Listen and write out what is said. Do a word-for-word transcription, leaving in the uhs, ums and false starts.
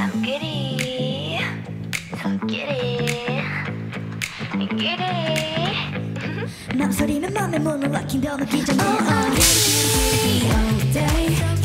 giddy, so giddy, giddy. 망설이는 맘에 문을 락힌 더 느끼잖아. Giddy all day.